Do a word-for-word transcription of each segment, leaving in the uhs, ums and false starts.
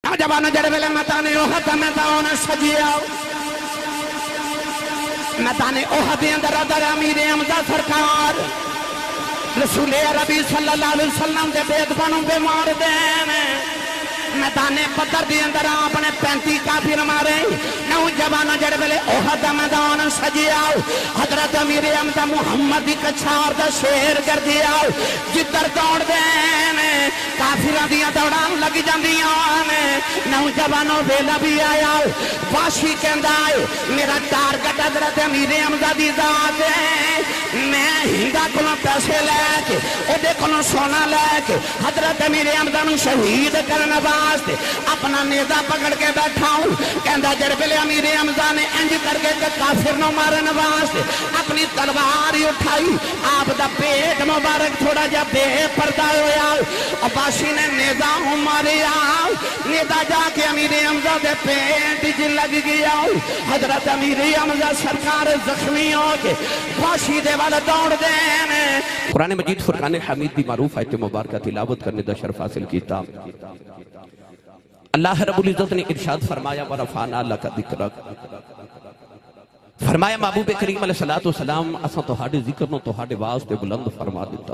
نوجوانوں جڑے ویلے میدان احد میدان سجیا میدان احد دے اندر ادھر امیر حمزہ سرکار رسول عربی صلی اللہ علیہ وسلم دے بیت بانوں بے مار دین میدان بدر دے اندر آپ نے پینتی کافر مارے نوجوانوں جڑے ویلے احد میدان سجیا حضرت امیر حمزہ محمد دی کچھار دا شیر کر دیا جدر دوڑ دین کافرہ دیا دوڑان لگ جاندیاں نوجوانوں ویلا بھی آیا واشی کہندا ہے میرا ٹارگٹ حضرت امیر حمزہ دی ذات ہے میں ہنگا کلوں پیسے لے کے او دے کلوں سونا لے کے حضرت امیر حمزہ نو شہید کرنا واسطے اپنا نیزہ پکڑ کے بیٹھا ہوں کہندا جڑ ویلے امیر حمزہ نے انج کر کے کافر نو مارن واسطے اپنی تلوار ہی اٹھائی آپ دا پیٹ مبارک تھوڑا جا بے پردہ ہویا عباسی نے نیزہ ہوں ماریا نیزہ جا کے امیر حمزہ دے پیٹ جی لگ گیا حضرت امیر حمزہ سرکار زخمی ہو کے عباسی دے والا دوڑ دینے قرآن مجید فرقان حمید دی معروف آیت مبارکہ تلاوت کرنے دا شرف حاصل کیتا اللہ رب العزت نے ارشاد فرمایا وَرَفَعْنَا لَكَ ذِكْرَكَ فرمایا محبوب کریم علیہ السلام اساں تہاڈے ذکر نو تہاڈے واسطے بلند فرما دیتا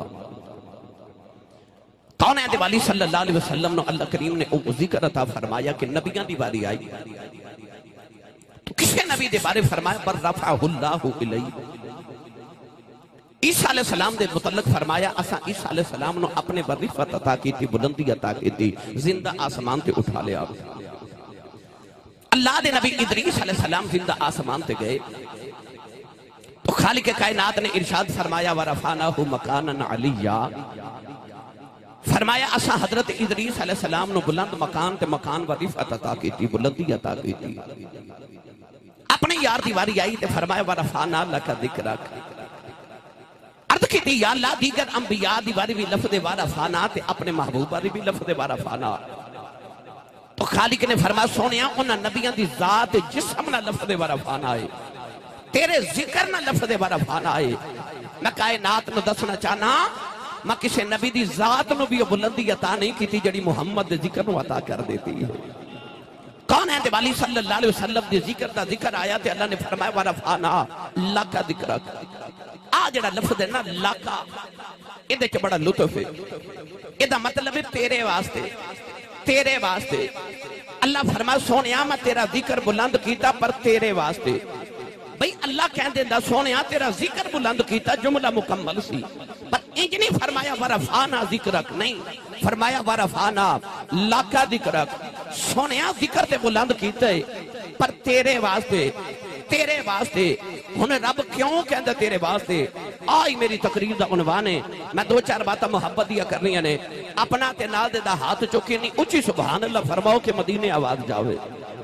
کون ہے دیوالی صلی اللہ علیہ وسلم نو اللہ کریم نے او ذکر عطا فرمایا کہ نبیان دی باری آئی تو کسے نبی دے بارے فرمایا پر رفعہ اللہ علیہ عیسیٰ علیہ السلام دے متعلق فرمایا اساں عیسیٰ علیہ السلام نو اپنے وظیفت عطا کی تھی بلندی عطا کی تھی زندہ آسمان تے اٹھا لیا اللہ دے نبی ادریس علیہ السلام زندہ آسمان تے گئے تو خالق کائنات نے ارشاد فرمایا وَرَفَعْنَاهُ مَكَانًا عَلِيًّا فرمایا اساں حضرت ادریس علیہ السلام نو بلند مکان تے مکان وظیفت عطا کی تھی بلندی عطا کی تھی اپنے یار دیواری آئی تے فرمایا وَرَفَعْنَا لَكَ ذِكْرَكَ عرض کی تھی یا اللہ دیگر انبیاء دیواری بھی لفظ وارا فانا تے اپنے محبوبہ بھی لفظ وارا فانا تو خالق نے فرمایا سونیا انہاں نبیاں دی ذات جسم نہ لفظ وارا فانا ہے تیرے ذکر نہ لفظ وارا فانا ہے میں کائنات نو دسنا چاہنا میں کسے نبی دی ذات نو بھی بلندی عطا نہیں کی تھی جڑی محمد دے ذکر نو عطا کر دیتی ہے کون ہے دیوالی صلی اللہ علیہ وسلم دے ذکر دا ذکر آیا تے اللہ نے فرمایا وارا فانا لکا ذکرک آ جڑا لفظ ہے نا لاکا ادھے چھ بڑا لطف ہے ادھا مطلب ہے تیرے واسطے تیرے واسطے اللہ فرما سونیا میں تیرا ذکر بلند کیتا پر تیرے واسطے بھئی اللہ کہہ دیندہ سونیا تیرا ذکر بلند کیتا جملہ مکمل سی پر انج نہیں فرمایا ورفانا ذکرک نہیں فرمایا ورفانا لاکا ذکرک سونیا ذکر تے بلند کیتا ہے پر تیرے واسطے تیرے واسطے انہیں رب کیوں کہندہ تیرے واسطے آئی میری تقریر دا عنوان ہے میں دو چار باتیں محبت دیا کرنی ہے اپنا تے نال دے دا ہاتھ چکی نہیں اچھی سبحان اللہ فرماؤ کہ مدینے آواز جاوے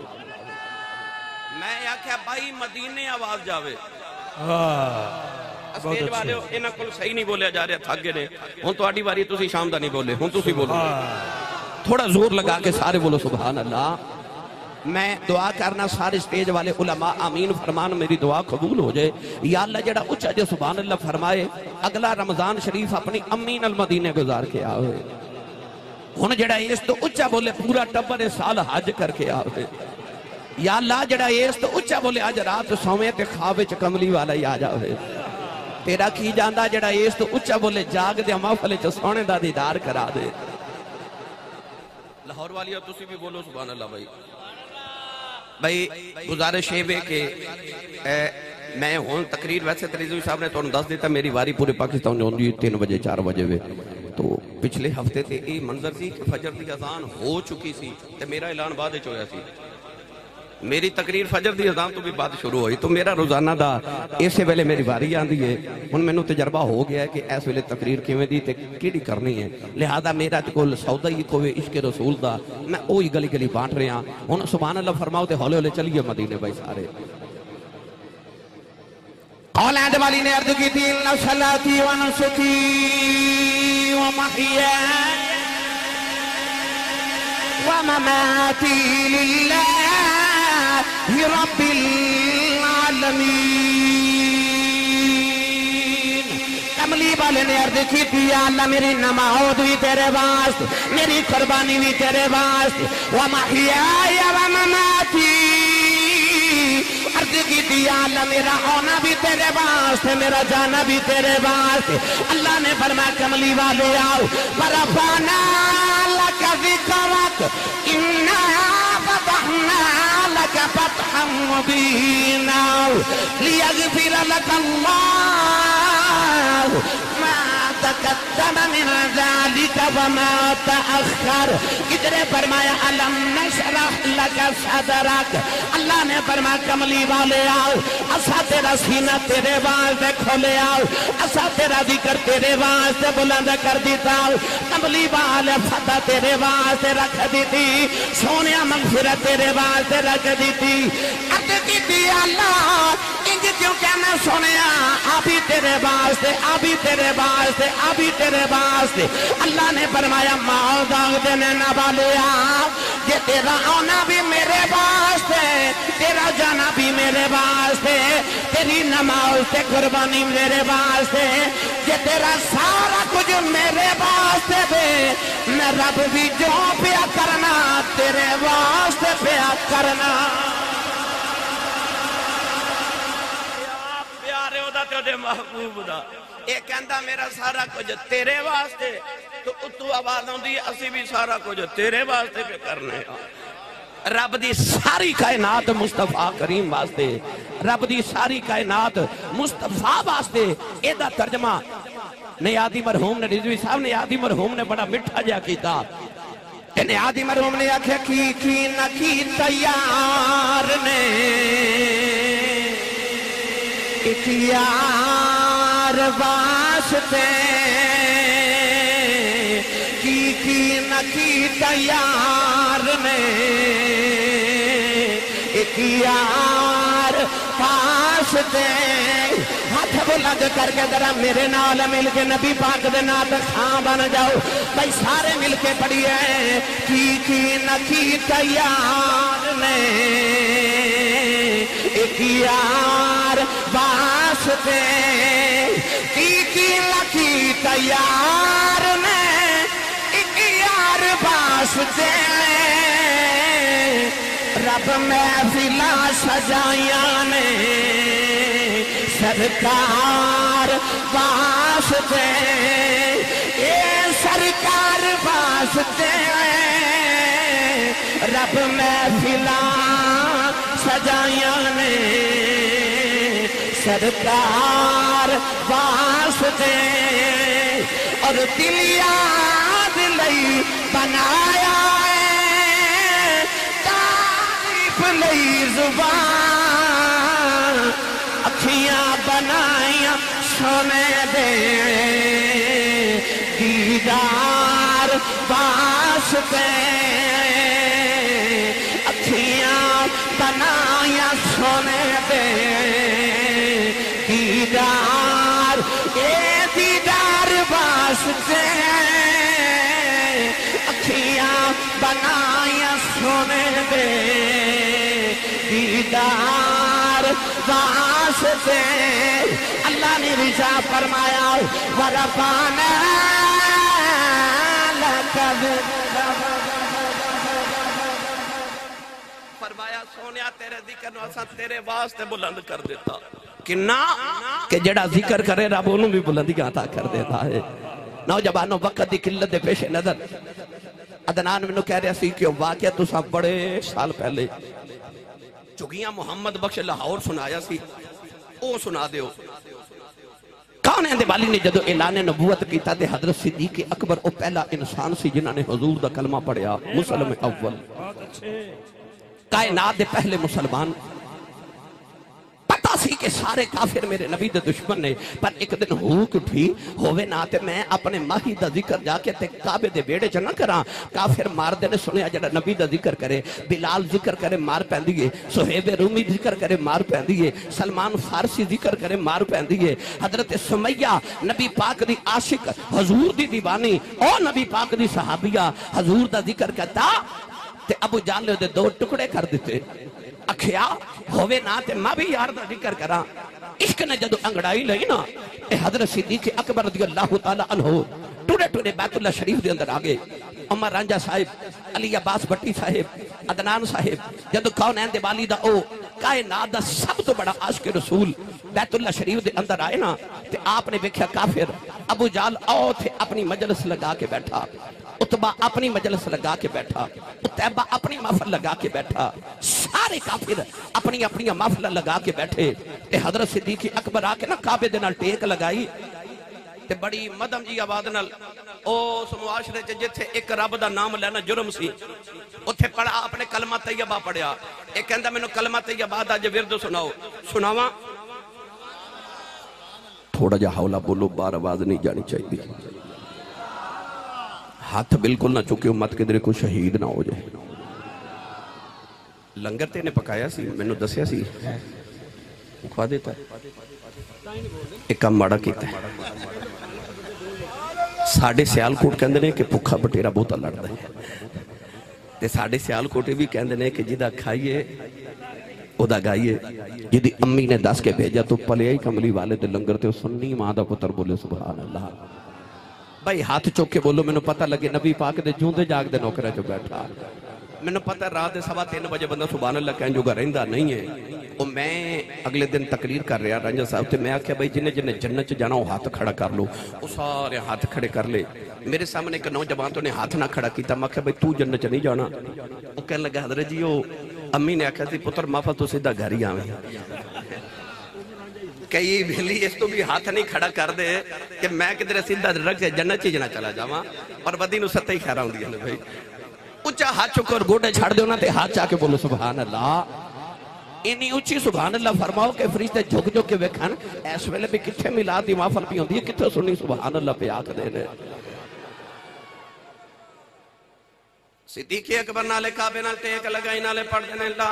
میں یا کہا بھائی مدینے آواز جاوے اسٹیج والے انہاں کل صحیح نہیں بولے جا رہے تھک گئے ہوں تو آڈی باری تسی شام دا نہیں بولے ہوں تسی بولو تھوڑا زور لگا کے سارے بولو سبحان اللہ میں دعا کرنا سارے سٹیج والے علماء آمین فرمان میری دعا قبول ہو جائے یا اللہ جڑا اچھا جو سبحان اللہ فرمائے اگلا رمضان شریف اپنی امین المدینے گزار کے آوے ہن جڑا اس تو اچھا بولے پورا ٹبر سال حج کر کے آوے یا اللہ جڑا اس تو اچھا بولے آج رات سویں تے خواب چ کملی والا ہی آ جاوے تیرا کی جاندا جڑا اس تو اچھا بولے جاگ دے محفل چ سونے دا دیدار کرا دے لاہور والی تسی بھی بولو سبحان اللہ بھائی بھائی گزارش ہے کہ میں ہوں تقریر ویسے تریزوی صاحب نے تو دس دیتا میری واری پورے پاکستان نے ہوندی تین بجے چار بجے وے تو پچھلے ہفتے تے یہ منظر سی کہ فجر دی اذان ہو چکی سی تے میرا اعلان بعد چویا سی میری تقریر فجر دی اذان تو بھی بعد شروع ہوئی تو میرا روزانہ دا اسے ویلے میری واری آندی ہے ان میں نو تجربہ ہو گیا ہے کہ ایس ویلے تقریر کیویں دی تے کیڑی کرنی ہے لہذا میرا تے کول سودا ہی کوئی عشق رسول دا میں اوہی گلی گلی بانٹ رہے ہاں ہن سبحان اللہ فرماؤ تے ہولے ہولے چلیے مدینے بھائی سارے اولاد والی نے عرض کی تھی ان صلاتی و نسکی و محیای و مماتی للہ رب العالمین کملی والے نے عرض کی تھی یا اللہ میری نماز بھی تیرے واسطے میری قربانی بھی تیرے واسطے ومحیای ومماتی عرض کی تھی یا اللہ میرا ہونا بھی تیرے واسطے میرا جانا بھی تیرے واسطے اللہ نے فرمایا کملی والے آؤ ورفعنا لک ذکرک انا فتحنا لك فتحا مبينا ليغفر لك الله ما تقدم من ذلك وما تأخر ادھرے فرمایا علم نشرح لك صدرك اللہ نے فرمایا کملی والے آؤ اسا تیرا سینہ تیرے واسطے کھولے آؤ اسا تیرا ذکر تیرے واسطے بلند کر دیتا ہوں کملی والے فتح تیرے واسطے رکھ دیتی سونیا مغفرت تیرے واسطے رکھ دیتی عرض کی دی اللہ انج کیوں کہ میں سنیا ابھی تیرے واسطے ابھی تیرے واسطے ابھی تیرے واسطے اللہ نے فرمایا معاذ دینے نہ بالیا یہ تیرا آنا بھی میرے واسطے تیرا جانا بھی میرے واسطے تیری نماز تے قربانی میرے واسطے یہ تیرا سارا کچھ میرے واسطے دے میں رب بھی جو پیا کرنا تیرے واسطے پیا کرنا پیارے ہوتا تیرے محبوب دا ایک کہندہ میرا سارا کچھ تیرے واسطے تو اتو آواز ہوں دی اسی بھی سارا کچھ تیرے واسطے پہ کرنے رب دی ساری کائنات مصطفیٰ کریم واسطے رب دی ساری کائنات مصطفیٰ واسطے ایدہ ترجمہ نیادی مرحوم نے رضوی صاحب نیادی مرحوم نے بڑا مٹھا جا کیتا نیادی مرحوم نے آکھا کی کی نہ کی تیار نے اختیار واسطے کی کی نہ کی تیار نے اختیار واسطے ہاتھ بلند کر کے ذرا میرے نال مل کے نبی پاک دے نات خاں بن جاؤ بھائی سارے مل کے پڑھیے کی کی نہ کی تیار نے اختیار واسطے کی کی نہ کی تیار نے اختیار واسطے رب محفلہ سجائیاں نے سرکار واسطے اے سرکار واسطے رب محفلہ سجائیاں نے سرکار واسطے اور دل یاد لئی بنایا لئی زبان اکھیاں بنائیاں سونے دے دیدار واسطے اکھیاں بنائیاں سونے دے دیدار اے دیدار واسطے اکھیاں بنائیاں سونے دے دیدار واسطے اللہ نے رضا فرمایا ورفعنا لک فرمایا سونیا تیرے ذکر نو اساں تیرے واسطے بلند کر دیتا کہ نہ کہ جڑا ذکر کرے رب انہوں بھی بلندی عطا کر دیتا ہے نوجوانوں وقت دی قلت دے پیش نظر عدنان منو کہہ رہا سی کہ واقعہ تو سب بڑے سال پہلے چگیاں محمد بخش لاہور سنایا سی او سنا دیو کون ہے والی نے جدو اعلان نبوت کیتا تے حضرت صدیق اکبر او پہلا انسان سی جنہاں نے حضور دا کلمہ پڑھیا مسلم اول کائنات دے پہلے مسلمان پتہ سی کہ سارے کافر میرے نبی دے دشمن نے پر ایک دن ہوک اٹھی ہوئے نہ تے میں اپنے ماہی دا ذکر جا کے تے کعبے دے بیڑے چ نہ کراں کافر مار دے نے سنیا جڑا نبی دا ذکر کرے بلال ذکر کرے مار پیندی ہے صہیب رومی ذکر کرے مار پیندی ہے سلمان فارسی ذکر کرے مار پیندی ہے حضرت سمیہ نبی پاک دی عاشق حضور دی دیوانی او نبی پاک دی صحابیہ حضور دا ذکر کرتا تے ابو جہل نے دو ٹکڑے کر دیتے اکھیا ہوئے نا تے میں بھی یار دا ذکر کرا عشق نے جدو انگڑائی لئی نا اے حضرت صدیق اکبر رضی اللہ تعالیٰ عنہ ٹوڑے ٹوڑے بیت اللہ شریف دے اندر آگے عمر رانجہ صاحب علی عباس بٹی صاحب عدنان صاحب جدو کونین دے والی دا او کائنات دا سب تو بڑا عاشق رسول بیت اللہ شریف دے اندر آئے نا تے آپ نے دیکھا کافر ابو جہل او تھے اپنی مجلس لگا کے بیٹھا اتبا اپنی مجلس لگا کے بیٹھا اتبا اپنی محفل لگا کے بیٹھا سارے کافر اپنی اپنی محفل لگا کے بیٹھے تے حضرت صدیق اکبر آ کے نا کعبے دے نال ٹیک لگائی تے بڑی مدم جی آواز نال او معاشرے چ جتھے ایک رب دا نام لینا جرم سی اتھے پڑھا آپ نے کلمہ طیبہ پڑھیا ایک کہندا مینوں کلمہ طیبہ دا جو ورد سناؤ سناواں تھوڑا جا حولا بولو بار آواز نہیں جانی چاہیے ہاتھ بالکل نہ چکے امت کے درے کو شہید نہ ہو جائے لنگر تے نے پکایا سی میں نے دسیا سی کھوا دیتا ہے ایک کام ماڑا کیتا ہے ساڑھے سیال کوٹ کہندے نے کہ پکھا بٹیرا بہتا لڑ دے تے ساڑھے سیال کوٹے بھی کہندے نے کہ جدہ کھائیے او دا گائیے جدی امی نے دس کے بھیجا تو پلیائی کملی والے دے لنگر تے سنی ماں دا پتر بولے سبحان اللہ بھائی ہاتھ چوک کے بولو میں نے پتہ لگے نبی پاک دے جون دے جاگ دے نوکرہ جو بیٹھا میں نے پتہ رات دے سوا تین بجے بندہ سبحان اللہ کہیں جو گا رہندہ نہیں ہے اور میں اگلے دن تقریر کر رہا رنجہ صاحب تے میں آکھیا بھائی جنہیں جنہیں جنت جانا ہو ہاتھ کھڑا کر لو وہ سارے ہاتھ کھڑے کر لے میرے سامنے ایک نوجوان تو نے ہاتھ نہ کھڑا کیتا میں آکھیا بھائی تو جنت نہیں جانا وہ کہنے لگا حضرت جی وہ امی نے آکھیا تھی پتر مافا تو سیدھا گھر ہی آویں کئی بھلی اس تو بھی ہاتھ نہیں کھڑا کر دے کہ میں کدھر سیدھا رکھ جنت چیزنا چلا جاواں اور بدی نو ستہ ہی خیرہ ہوں دیا نے بھائی اچھا ہاتھ چکو اور گوڑے چھاڑ دے ہونا تے ہاتھ چاہ کے بولو سبحان اللہ انہی اچھی سبحان اللہ فرماؤ کہ فرشتے جھک جھک کے ویکھن ایس ویلے بھی کتھے ملا دی محفل پی ہوندی ہے کتھے سنی سبحان اللہ پہ آکھ دے نے صدیق اکبر نالے کعبے نال ٹیک لگائی نالے پڑھ دینے لا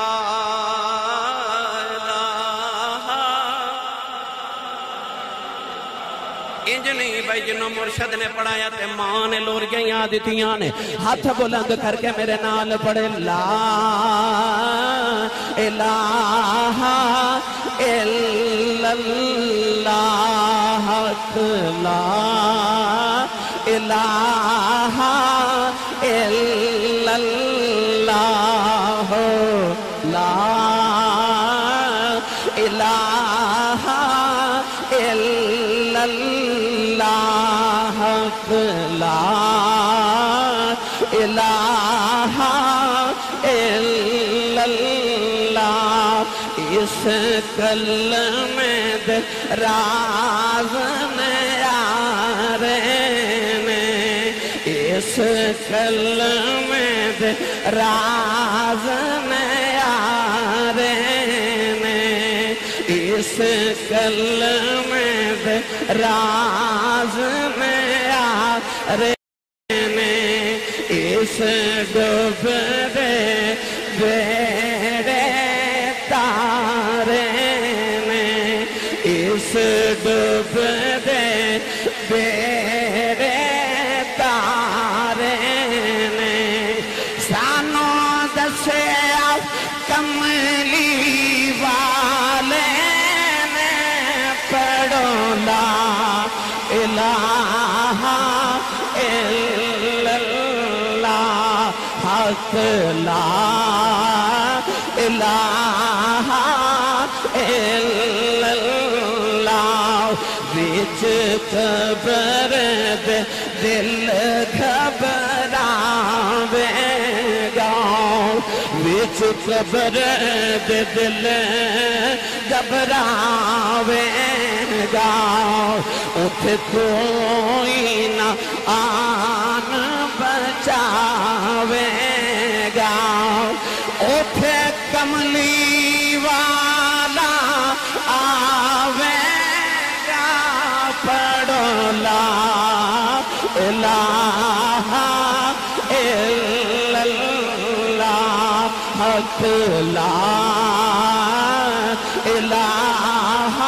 انجلی بھائی جنہوں مرشد نے پڑھایا تے ماں نے لوریاں یاد دیتیاں نے ہاتھ بلند کر کے میرے نال پڑھے لا الہ الا اللہ لا الہ الا اللہ لا الہ الا اللہ لا الہ الا اللہ اس کلمے دے راز نیارے نے اس کلمے دے راز نیارے نے اس کلمے دے راز نیارے نے اس ڈوب دے بیڑے تارے نے اس ڈوب دے بیڑے تارے نے سانو دسے کملی والے نے پڑھو لا الہ الا اللہ حق لا الہ الا اللہ وچ قبر دے دل گھبراوے گا وچ قبر دے دل گھبراوے گا اتھے کوئی نہ آن بچاوے گا اتھے کملی والا آوے گا پڑھو لا الہ الا اللہ حق لا الہ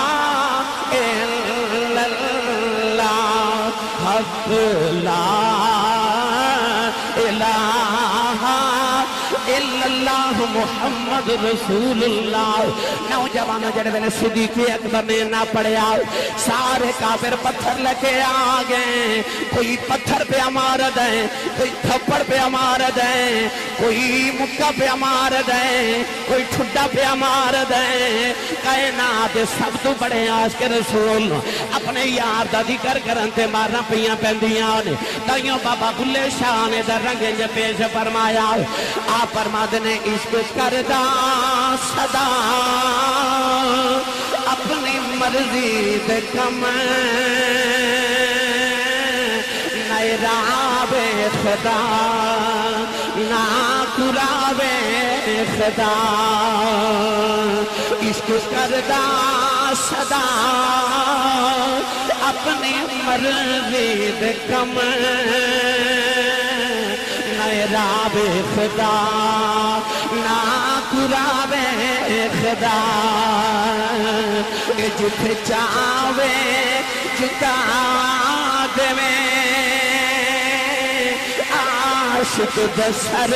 الا اللہ حق لا الہ اللہ محمد رسول اللہ۔ نوجوانوں جڑے میں نے صدیق اکبر نے نہ پڑھیا، سارے کافر پتھر لے آ گئے، کوئی پتھر پہ مار دیں، کوئی تھپڑ پہ مار دیں، کوئی مکہ پہ مار دیں، کوئی ٹھڈا پہ مار دیں۔ کائنات سب تو بڑے عاشق رسول اپنے یار دا ذکر کرن تے مارنا پیاں پیندیاں نے۔ تائیوں بابا بلے شاہ نے در رنگیں پیش فرمایا، آپ فرماتے نے عشق کردہ صدا اپنی مرضی دے کم نئے راب خدا نا قراب خدا، عشق کردہ صدا اپنی مرضی دے کم نئے راب خدا نا قراب خدا، جتھے چاہوے جتا دے عاشق دسر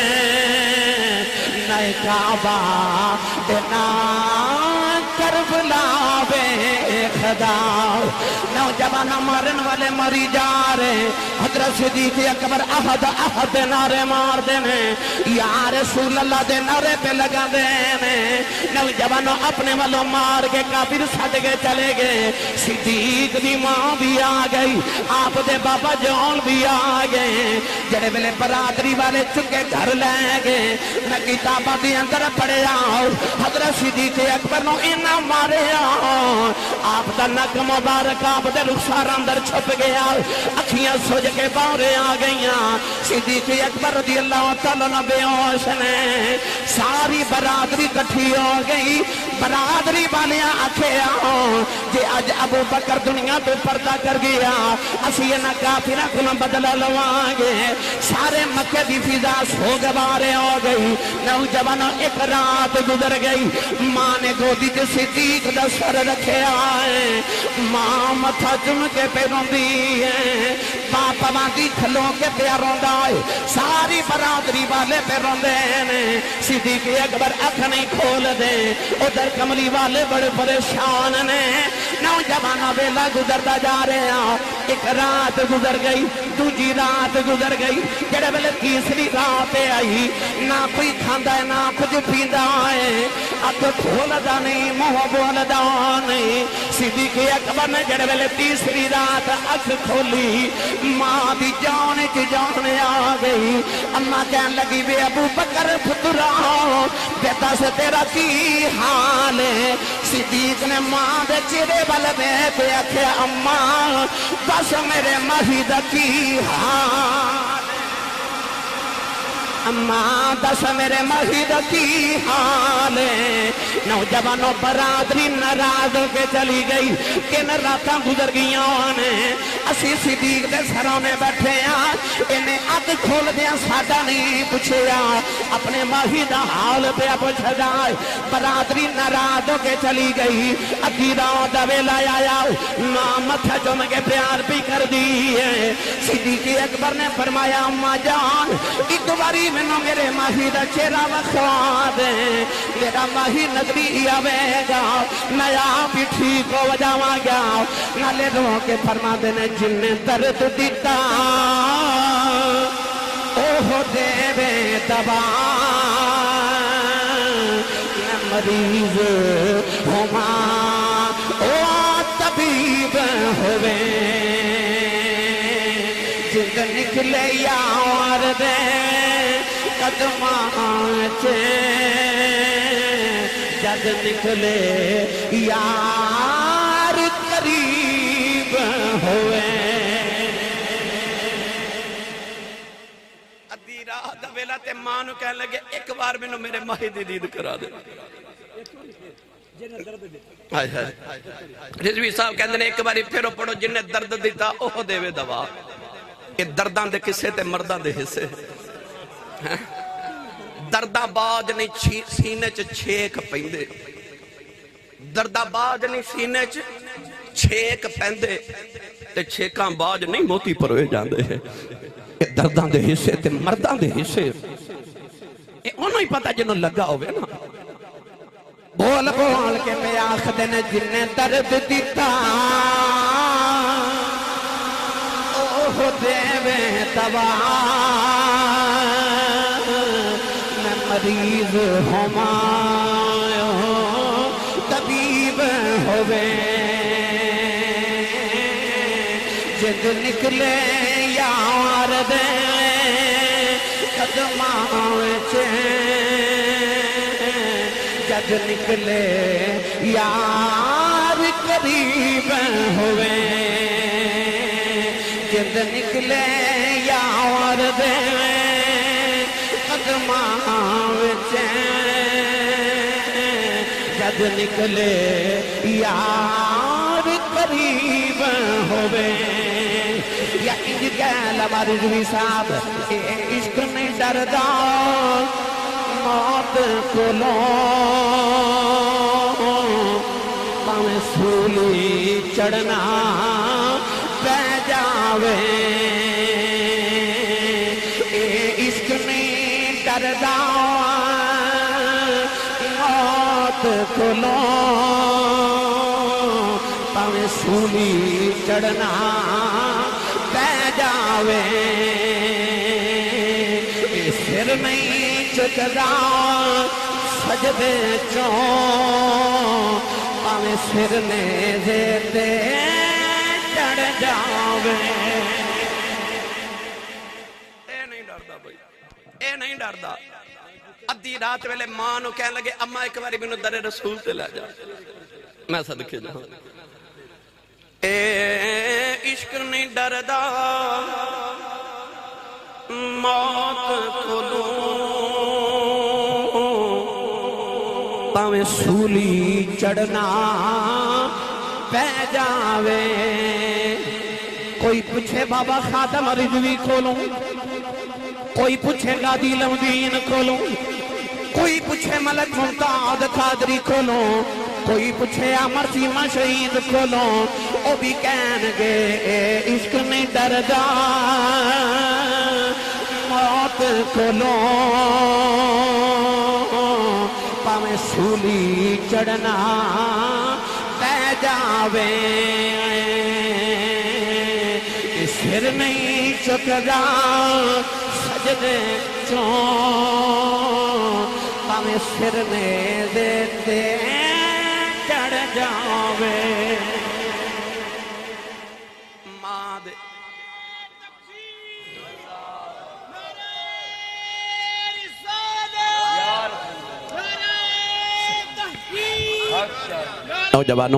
نئے کعبہ دینا کربلا بے خدا۔ نوجوانہ مرن والے مری جا رہے، حضرت صدیق اکبر احد احد نعرے مار دینے، یا رسول اللہ دے نعرے پہ لگا دینے۔ نوجوانوں اپنے والوں مار کے کافر سٹ کے چلے گئے، صدیق دی ماں بھی آ گئی، آپ دے بابا جون بھی آ گئے، جڑے بلے برادری والے چکے گھر لے گئے۔ میں کتابہ دی اندر پڑھے آؤ، حضرت صدیق اکبر نو انہا مارے آؤ، آپ دا نک مبارک آپ دے رخسار اندر چھپ گیا، اکھیاں سوج کے باورے آ گئیاں۔ صدیق اکبر رضی اللہ تعالیٰ نے بے ہوش نے ساری برادری کٹھی ہو گئی، برادری والیاں آکھے آؤ جے اج ابو بکر دنیا تو پردہ کر گیا، اسی انہا کافرہ کنا بدلہ لوانگے۔ سارے مکہ دی فضا سو گوارے ہو گئی۔ نوجوانوں ایک رات گزر گئی، ماں نے گودی کے صدیق دا سر رکھے آئے، ماں متھا چم کے پیروں دی ہے، باپ باندی کھلوں کے پیروں دائے، ساری برادری والے پیروں دینے۔ صدیق اکبر اکھ نہیں کھول دے، ادھر کملی والے بڑے پریشان نے۔ نوجوانہ ویلا گزردہ جا رہے ہیں، ایک رات گزر گئی، دوجی رات گزر گئی، جڑے بلے تیسری رات آئی، نہ کوئی کھاندہ ہے نہ کچھ پیندہ ہے، اکھ کھول دا نہیں موہ بول دا نہیں۔ صدیق اکبر نے جڑے بلے تیسری رات اکھ کھولی، ماں دی جان کی جان آ گئی۔ اماں کہن لگی بے ابو بکر پترا بیٹا سے تیرا کی حال ہے؟ صدیق نے ماں دے چہرے والے بیٹے اکھے اماں بس میرے مہید کی حال، اماں دس میرے مہید کی حال ہے۔ نوجوانوں برادری ناراض ہو کے چلی گئی، کن راتاں گزر گئیاں نے، اسی صدیق دے سروں میں بیٹھے ہیں، انہیں اگ کھول دیا ساڈا نہیں پوچھیا، اپنے مہید حال پہ پوچھ جائے۔ برادری ناراض ہو کے چلی گئی، اگی رات دا ویلا آیا، ماں متھا چوم کے پیار بھی کر دی ہے۔ صدیق اکبر نے فرمایا اماں جان ایک باری میں میرے ماہی دا چہرہ وکھوا دیں، میرا ماہی نظری آوے گا، نیا بھی ٹھیک ہو جاواں گا۔ نالے رو کے فرما دینے جن نے درد دیتا اوہ دے بے دبا، میں مریض ہما او طبیب ہوئے، جد نکلے یار دے قدمان چے، جد نکلے یار قریب ہوئے۔ ادھی رات دا ویلا تے ماں نو کہنے لگے ایک بار میں نو میرے ماہی دی دید کرا دے۔ رضوی صاحب کہندے نے ایک باری پھرو پڑھو جن نے درد دیتا اوہ دے وے دوا۔ یہ دردان دے کسے تے مردان دے حصے، دردہ باج نہیں سینے چ چھیک پیندے، دردہ باج نہیں سینے چ چھیک پیندے، تے چھیکاں باج نہیں موتی پروے جاندے ہیں۔ دردان دے حصے تے مردان دے حصے، اے ان انہوں ہی پتہ جنہوں لگا ہوئے نا بول بول کے میں آخ دن جن درد دیتا اوہ دیوے دوا میں مریض ہوما طبیب ہوئے جد نکلے یار دے قدماں جد نکلے یار قریب ہوئے جد نکلے یار دے قدماں جد نکلے یار قریب ہوئے یا انج گیل ہمارے رضوی صاحب اے عشق نہیں ڈردا موت کو لو پاویں سولی چڑھنا پہ جاوے اے عشق نہیں ڈردا موت کو لو پاویں سولی چڑھنا پہ جاوے اے سر نہیں چکدا سجدے چوں پاویں سر نے زیتے چڑھ جاوے اے نہیں ڈردا بھائی اے نہیں ڈردا ادھی رات ویلے ماں نو کہنے لگے اماں ایک باری مینوں در رسول تے لے جا میں صدقے جاؤں اے عشق نہیں ڈردا موت کو پاویں سولی چڑھنا پہ جاوے کوئی پوچھے بابا خاتم رضوی کھولوں کوئی پوچھے غادی لمدین کھولوں کوئی پوچھے ملک ممتاز قادری کھولوں کوئی پوچھے عمر سیما شہید کھولوں او بھی کہن گے اے عشق نہیں ڈردا موت کھولوں پاویں سولی چڑھنا پہ جاوے سر نہیں چکدا سجدے چوں پاویں سر نے دیتے چڑھ جاوے ماں دے نوجوانوں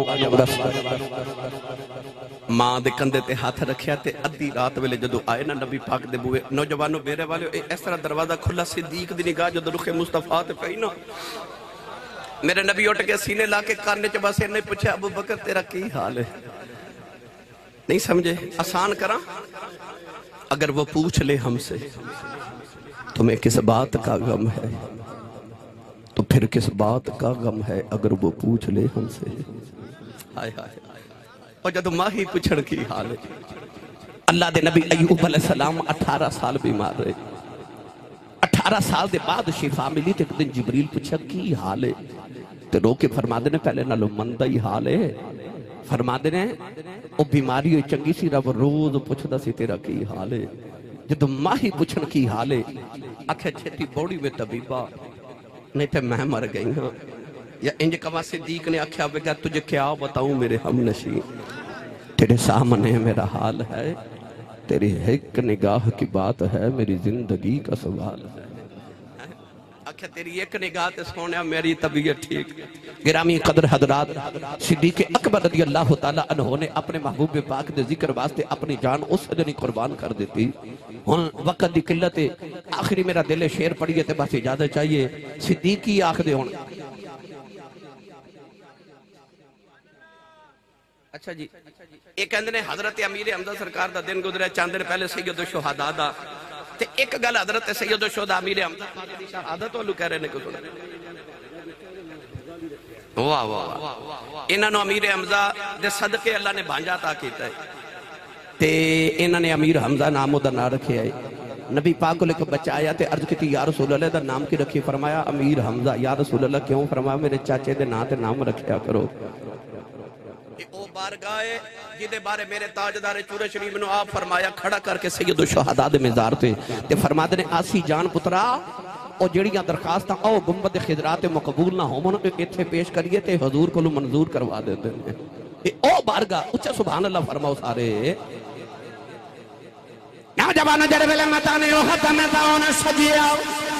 ماں دے کندے تے ہاتھ رکھیا تے ادھی رات ویلے جدو آئے نا نبی پاک دے بوئے نوجوانوں بیرے والے اس طرح دروازہ کھلا صدیق دی نگاہ جدو رخ مصطفیٰ تے پئی نا میرے نبی اٹھ کے سینے لا کے کانے چ بس نے پوچھا ابو بکر تیرا کی حال ہے نہیں سمجھے آسان کراں اگر وہ پوچھ لے ہم سے تمہیں کس بات کا غم ہے تو پھر کس بات کا غم ہے اگر وہ پوچھ لے ہم سے ہائے ہائے اور جدو ماہی پوچھن کی حال ہے اللہ دے نبی ایوب علیہ السلام اٹھارہ سال بیمار رہے اٹھارہ سال دے بعد شفا ملی تے ایک دن جبریل پوچھا کی حال ہے تے رو کے فرما دینے پہلے نالو مندہ ہی حال ہے فرما دینے او بیماری ہوئی چنگی سی رب روز پوچھدا سی تیرا کی حال ہے جدو ماہی پوچھن کی حال ہے آکھے چھتی بوڑی میں طبیبہ نہیں تے میں مر گئی ہاں یا انج کوا صدیق نے آکھیا بگا تجھے کیا بتاؤں میرے ہم نشین تیرے سامنے میرا حال ہے تیری ایک نگاہ کی بات ہے میری زندگی کا سوال ہے آکھیا تیری ایک نگاہ تے سونے میری طبیعت ٹھیک گرامی قدر حضرات صدیق اکبر رضی اللہ تعالیٰ عنہ نے اپنے محبوب پاک دے ذکر واسطے اپنی جان اس جنی قربان کر دیتی ہن وقت دی قلت آخری میرا دل شیر پڑھیے تے بس اجازت چاہیے صدیق ہی آخ دے ہن اچھا جی ایک اندنے حضرت امیر حمزہ سرکار دا دن گزرے چاند دن پہلے سید الشہداء دا تے ایک گل حضرت سید الشہداء امیر حمزہ دی شہادت والو کہہ رہے نے کو سنا واہ واہ انہاں نو امیر حمزہ دے صدقے اللہ نے بھانجا عطا کیتا ہے تے انہاں نے امیر حمزہ نام دا نام رکھیا ہے نبی پاک کو لے کر بچہ آیا تے عرض کی تھی یا رسول اللہ دا نام کی رکھی؟ فرمایا امیر حمزہ۔ یا رسول اللہ کیوں؟ فرمایا میرے چاچے دے نا تے نام رکھیا کرو۔ او بارگاہ جدے بارے میرے تاجدار چورے شریف نے آپ فرمایا کھڑا کر کے سید الشہداء دے مزار تے تے فرما دے آسی جان پترا او جڑیاں درخواستاں او گنبد خضرات مقبول نہ ہوں انہوں نے اتھے پیش کریے تے حضور کو منظور کروا دیتے ہیں۔ او بارگاہ اچھا سبحان اللہ فرماؤ سارے نوجوانو جڑے ویلے میدانے احد میدان سجیا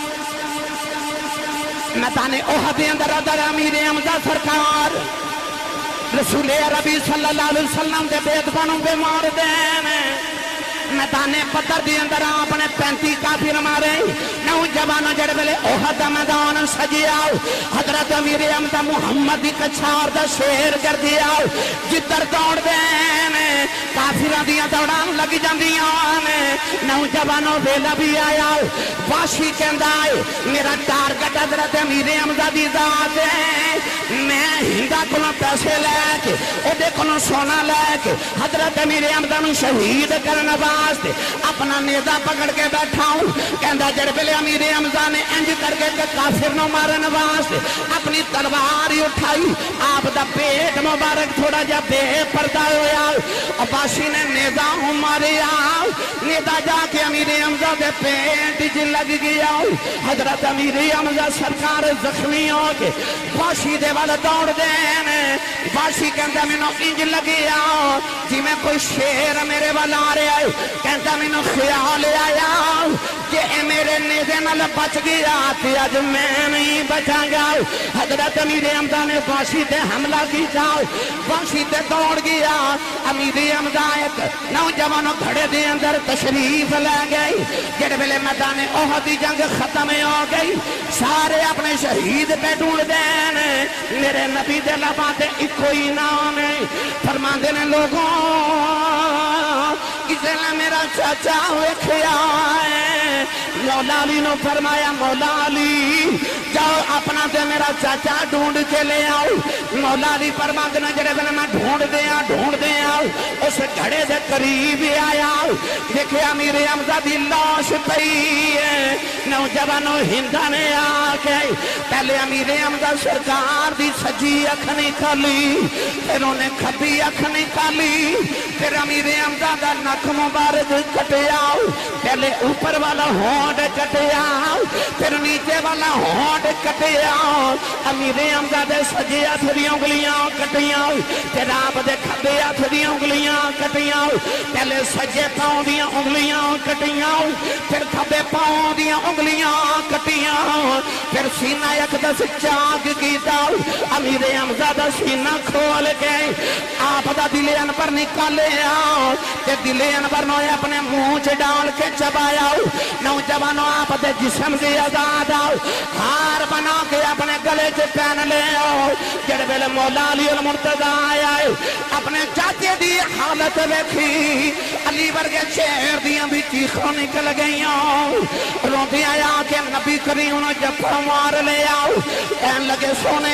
میدانے احد اندر ادھر امیر حمزہ سرکار رسول عربی صلی اللہ علیہ وسلم دے بیت بانوں بے مار دین میدانے پتر دی اندر آپ نے پینتی کافر مارے نوجوانو جڑے ویلے احد میدان سجیا حضرت امیر حمزہ محمد دی کچھار دا شیر کر دیا جدر دوڑ دین کافرہ دیا دوڑان لگ جاندیاں نوجوانوں ویلا بھی آیا واشی کہندا ہے میرا ٹارگٹ حضرت امیر حمزہ دی ذات ہے میں ہندا کلوں پیسے لے کے او دے کلوں سونا لے کے حضرت امیر حمزہ نو شہید کرنا واسطے اپنا نیزہ پکڑ کے بیٹھا ہوں کہندا جڑے ویلے امیر حمزہ نے انج کر کے کافر نو مارن واسطے اپنی تلوار ہی اٹھائی آپ دا پیٹ مبارک تھوڑا جا بے پردہ ہویا عباسی نے نیزہ ہوں ماریا نیزہ جا کے امیر حمزہ دے پیٹ جی لگ گیا حضرت امیر حمزہ سرکار زخمی ہو کے باشی دے والا دوڑ دین باشی کہندہ میں نو انج لگیا جی میں کوئی شیر میرے والا آ رہا ہے کہندہ میں نو خیال آیا کہ اے میرے نیزے نال بچ گیا تے آج میں نہیں بچا گا حضرت امیر حمزہ نے باشی دے حملہ کی جاؤ باشی دے دوڑ گیا امیر حمزہ ایک نوجوانوں کھڑے دے اندر تشریف لے گئی جڑے ویلے میدان احد دی جنگ ختم ہو گئی سارے اپنے شہید پہ ڈھونڈ دین میرے نبی دے لباں تے کوئی نام ہے فرماندے نے لوگوں کسے نے میرا چاچا ویکھیا ہے مولا علی نو فرمایا مولا علی جاؤ اپنا تے میرا چاچا ڈھونڈ کے لے آؤ مولا علی فرماندے نے جڑے ویلے میں ڈھونڈ دیا ڈھونڈ دیا اس گھڑے دے قریب آیا دیکھے امیر حمزہ دی لاش پئی ہے نوجوانوں ہندا نے آ کے پہلے امیر حمزہ سرکار دی سجی اکھ نکالی پھر انہیں کھبی اکھ نکالی پھر امیر حمزہ دا نک مبارک کٹیا پہلے اوپر والا ہونٹ کٹیا پھر نیچے والا ہونٹ کٹیا امیر حمزہ دے سجے ہاتھ دی انگلیاں کٹیاں پھر آپ دے کھبے ہاتھ دی انگلیاں کٹیاں پہلے سجے پاؤں دی انگلیاں کٹیاں پھر کھبے پاؤں دی انگلیاں کٹیاں پھر سینہ اقدس چاک کیتا امیر حمزہ دا سینہ کھول کے آپ دا دل انور نکالے آؤ تے دل انور نو اپنے منہ چ ڈال کے چبایا نوجوانوں آپ دے جسم سے آزاد آؤ ہار بنا کے اپنے گلے چ پہن لے آؤ جڑے ویلے مولا علی المرتضیٰ آیا اپنے چاچے دی حالت ویکھی علی ورگے شہر دیاں بھی چیخوں نکل گئیاں روندی آیا کہ نبی کریم نو جفا مار لے آؤ کہن لگے سونے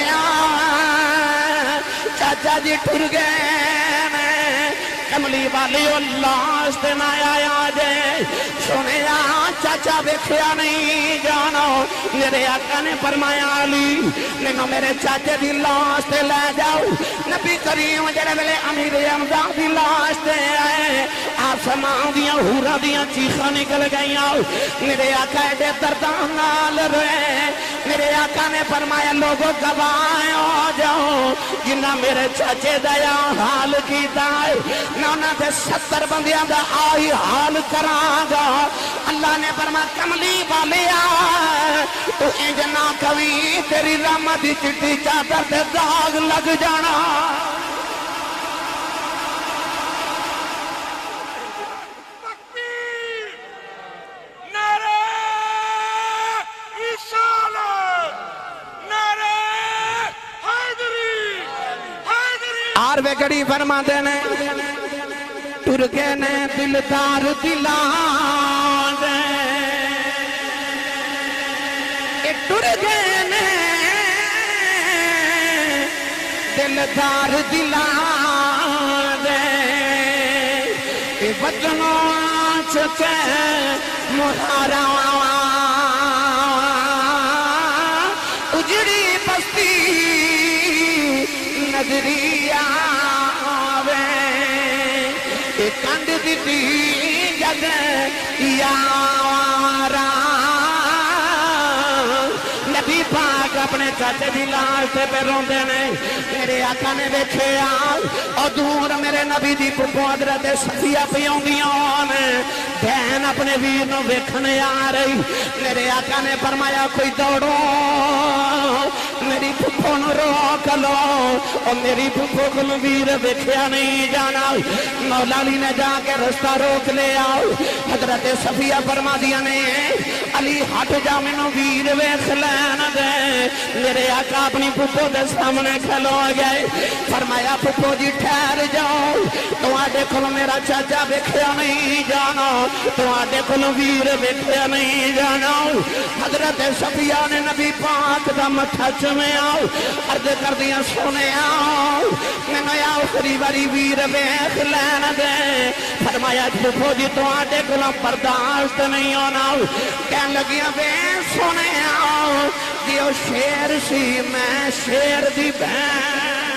چاچا جی ٹر گئے کملی والی اللہ استنا آیا جے سونے چاچا ویکھیا نہیں جانا میرے آقا نے فرمایا علی لینو میرے چاچے دی لاش تے لے جاؤ نبی کریم جڑے ویلے امیر حمزہ دی لاش تے آئے آسمان دیاں حوراں دیاں چیخاں نکل گئیاں میرے آقا ایڈے درداں نال روئے میرے آقا نے فرمایا لوگوں گواہ ہو جاؤ جنہ میرے چاچے دیا حال کیتا ہے نہ دے ستر بندیاں دا آئی حال کراں گا اللہ نے فرمایا کملی والیا تو انج نہ کوئی تیری رحمت دی چٹی چادر تے داغ لگ جانا آروے گڑی فرما دینے ٹرکے نے دلدار دلان دے ٹرکے نے دلدار دلان دے وطنوں چکے مہارا اجڑی بستی نظری آوے کنڈ دیتی جگ یارا نبی پاک اپنے چاچے دی لاش تے پہ روندے نے میرے آقا نے دیکھے آل اور دور میرے نبی دی پپو حضرت صفیہ پیوں دیوں نے بہن اپنے ویر نو ویکھنے آ رہی میرے آقا نے فرمایا کوئی دوڑو میری پپو نو روک لو اور میری پپو کو ویر ویکھیا نہیں جانا مولا علی نے جا کے رستہ روک لے آؤ حضرت صفیہ فرما دیا نے علی ہٹ جا منو ویر ویکھ لین دے میرے آقا اپنی پپو دے سامنے کھلو گئے فرمایا پپو جی ٹھہر جاؤ تو آڈے کھلو میرا چاچا ویکھیا نہیں جانا تو آڈے کھلو ویر ویکھیا نہیں جانا حضرت صفیہ نے نبی پاک دا متھا چومے آؤ عرض کر دیا سونے آؤ میں نے آخری باری ویر ویکھ لین دے فرمایا پپو جی تو آڈے کھلو برداشت نہیں ہونا کہن لگیا بے سونے آؤ دیو شیر سی میں شیر دی بہن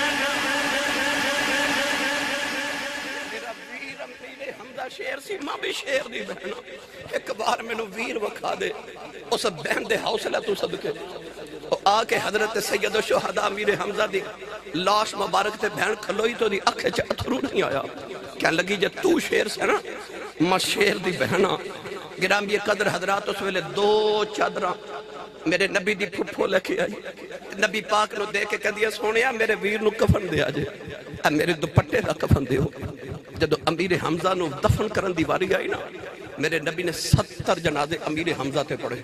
میرا ویر امیر حمزہ شیر سی ماں بھی شیر دی بہن ایک بار میں نو ویر وکھا دے اس بہن دے حوصلہ تو صدقے آ کے حضرت سید و شہدہ امیر حمزہ دی لاش مبارک تے بہن کھلوئی تو دی اکھے چا اتھرو نہیں آیا کہن لگی جے تو شیر سے نا ماں شیر دی بہنا گرام یہ قدر حضرات اس ویلے دو چادرہ میرے نبی دی پھپھو لکھے آئی نبی پاک نو دے کے کہہ دیا سونیا میرے ویر نو کفن دے آجے اے میرے دوپٹے دا کفن دے ہو جدو امیر حمزہ نو دفن کرن دیواری آئی نا میرے نبی نے ستر جنازے امیر حمزہ تے پڑھے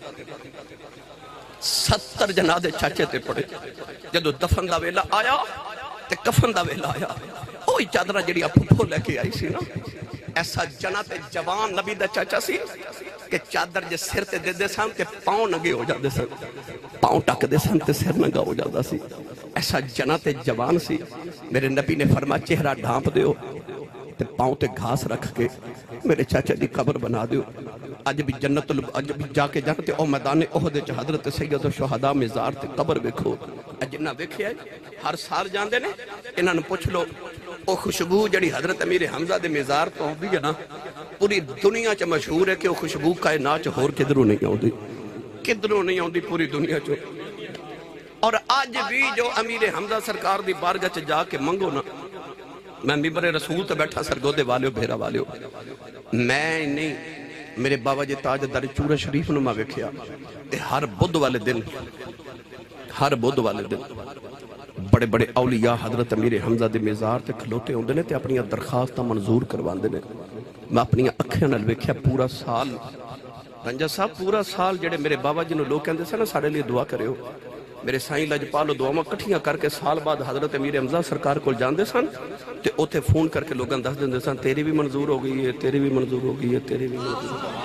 ستر جنازے چاچے تے پڑھے جدو دفن دا ویلا آیا تے کفن دا ویلا آیا اوہی چادرہ جڑی پھپھو لے کے آئی سی نا ایسا جنا تے جوان نبی دا چاچا سی کہ چادر جے سر تے دے دے سان کہ پاؤں نگے ہو جاندے سن پاؤں ٹک دے سن تے سر نگا ہو جاندہ سی ایسا جنا تے جوان سی میرے نبی نے فرما چہرہ ڈھانپ دیو تے پاؤں تے گھاس رکھ کے میرے چاچا دی قبر بنا دیو آج بھی جنت آج بھی جا کے جانتے او میدان احد چ حضرت سید و شہداء مزار تے قبر ویکھو جنہ ویکھیا ہر سال جاندے نے انہاں نوں پوچھ لو او خوشبو جڑی حضرت امیر حمزہ دے مزار تو ہوندی ہے نا پوری دنیا چ مشہور ہے کہ وہ خوشبو کائنات چ ہور کدھروں نہیں آوندی کدھروں نہیں آوندی پوری دنیا چ اور آج بھی جو امیر حمزہ سرکار دی بارگاہ چ جا کے منگو نا میں ممبر رسول تے بیٹھا سرگودے والیو بھیرا والیو میں نہیں میرے بابا جی تاجدار چورہ شریف نو میں ویکھیا تے ہر بدھ والے دن ہر بدھ والے دن بڑے بڑے اولیاء حضرت امیر حمزہ دے مزار تے کھلوتے ہوندے نے تے اپنی درخواستاں منظور کرواندے نے میں اپنی اکھیاں نال ویکھیا پورا سال رنجا صاحب پورا سال جڑے میرے بابا جی نو لوگ کہندے سن ساڈے لیے دعا کریو میرے سائیں لجپالو دعاواں کٹھیاں کر کے سال بعد حضرت امیر حمزہ سرکار کول جاندے سن تے اوتھے فون کر کے لوگاں دس دیندے سن تیری بھی منظور ہو گئی ہے تیری بھی منظور ہو گئی ہے تیری بھی منظور ہو گئی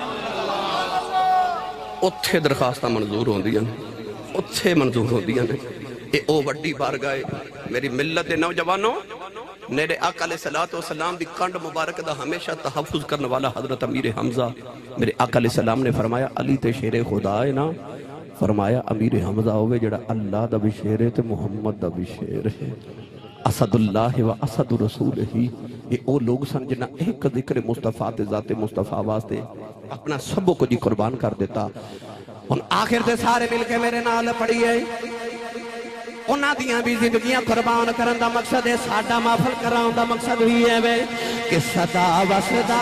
اوتھے درخواستاں منظور ہوندیاں اوتھے منظور ہوندیاں نے اے او وڈی بارگاہ میری ملت دے نوجوانوں میرے آقا علیہ السلام دی کنڈ مبارک دا ہمیشہ تحفظ کرنے والا حضرت امیر حمزہ میرے آقا علیہ السلام نے فرمایا علی تے شیر خدا ہے نا فرمایا امیر حمزہ ہوئے جڑا اللہ دا بھی شیر ہے تے محمد دا بھی شیر ہے اسد اللہ و اسد رسول ہی یہ او لوگ سن جنہ ایک ذکر مصطفیٰ تے ذات مصطفیٰ واسطے اپنا سبوں کو جی قربان کر دیتا ان آخر تے سارے مل کے میرے نال پڑھیے انہاں دیاں بھی زندگیاں قربان کرن دا مقصد ہے ساڈا محفل کراؤں دا مقصد ہوئی ہے وے کہ صدا و صدا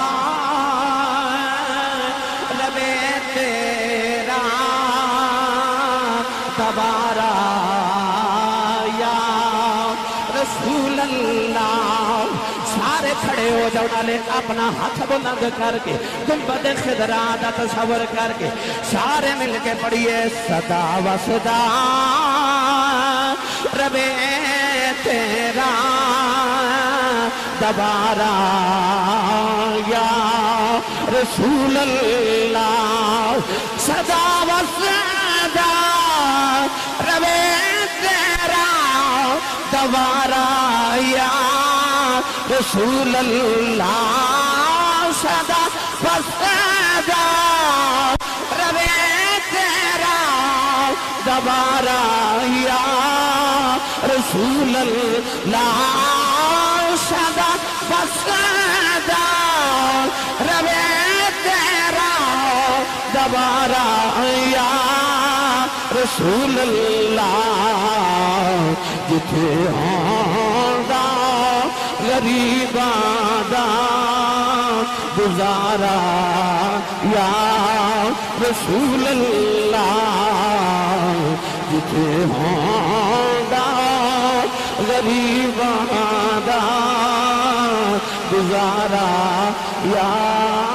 لبے تیرا دوبارہ یا رسول اللہ سارے کھڑے ہو جاؤ نالے اپنا ہاتھ بلند کر کے گنبد خضرا دا تصور کر کے سارے مل کے پڑھیے صدا و صدا رب تیرا دوبارہ یا رسول اللہ صدا و صدا رب تیرا دوبارہ یا رسول اللہ صدا فسادہ روے تیرا دوبارہ یا رسول اللہ شدہ فسادہ روے تیرا دوبارہ یا رسول اللہ جتھے آندا غریباں دا گزارا یا رسول اللہ جتھے آندا غریباں دا گزارا یا